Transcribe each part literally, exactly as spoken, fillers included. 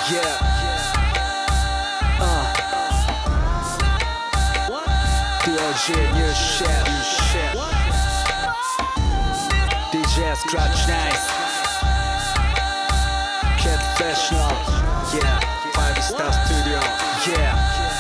Yeah uh. B O G new shit D J Scratch Nice Kid Fresino Yeah Theifs Studio Yeah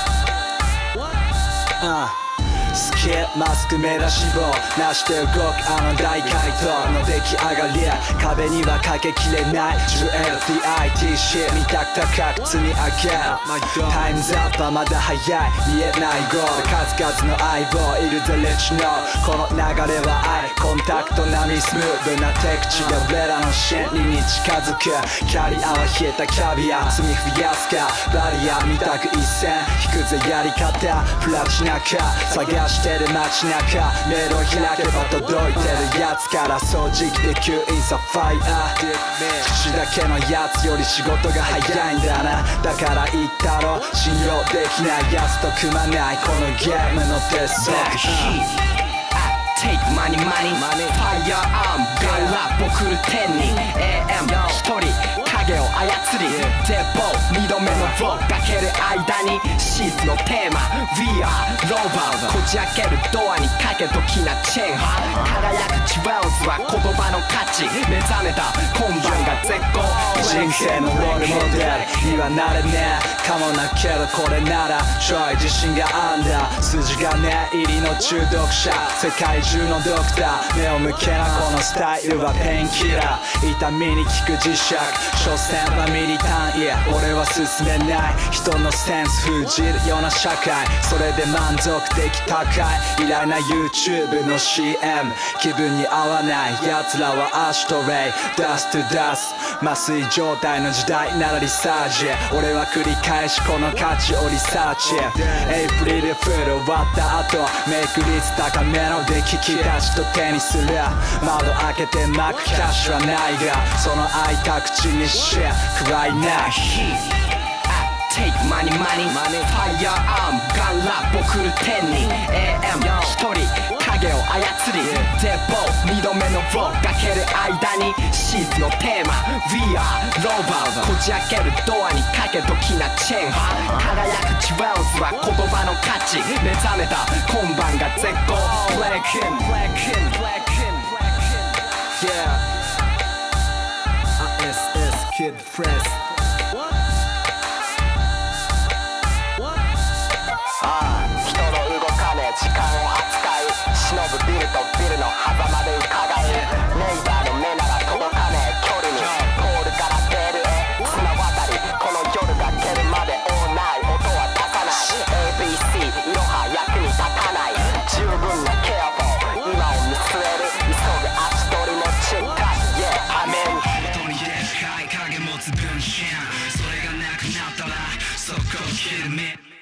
uh.スキルマスク目出し棒なして動くあの大怪盗の出来上がり壁にはかけきれない ジュエル ディーアイティー シー見たく高く積み上げるタイムズアップはまだ早い見えないゴール数々の相棒いるぜレッチノーこの流れは愛コンタクト並みスムーブな敵地で俺らの真理に近づくキャリアは冷えたキャビア積み増やすかバリア見たく一線引くぜやり方プラチナか探してる街中メールを開けば届いてるやつから掃除機で吸引サファイア口だけのやつより仕事が早いんだなだから言ったろ信用できないやつと組まないこのゲームの鉄則 Take money money Fire arm ガンラップ送る天に エーエム 一人影を操り鉄砲二度目のローかける間にシーズのテーマ We are Rover こじ開けるドアにかけときなチェーン輝くジュエルズは言葉の価値目覚めた今晩が絶好人生のロールモデルにはなれねえかもなけどこれならちょい自信があんだ筋がね入りの中毒者世界中のドクター目を向けなこのスタイルはペンキラー痛みに効く磁石所詮はミリ単位俺は進めない人のセンス封じるような社会それで満足でき高い依頼な YouTube の シーエム 気分に合わない奴らはアシュトレイダストダス麻酔状態の時代ならリサージ俺は繰り返しこの価値をリサーチエイプリルフール終わった後メイク率高めので聞き出しと手にする窓開けて巻くキャッシュはないがその開いた口にし暗いな Take money money Fire arm ガンラップ送る天に エーエム 一人影を操り鉄砲二度目のローかける間にシーズのテーマ We are Rover こじ開けるドアにかけときなチェーン輝くジュエルズは言葉の価値目覚めた今晩が絶好 Black in Black in Black in Yeahアイエスエス Kid Fresino 時間を扱い忍ぶビルとビルの狭間で伺うネイバーの目なら届かねえ距離にポールからテールへ綱渡りこの夜が明けるまでオーナイ音は出さない エービーシー いろは役に立たない十分なケアフォー今を見据える急ぐ足取りのチェッカー Yeah I'm in 音にでかい影持つ分身それがなくなったらそこを切る目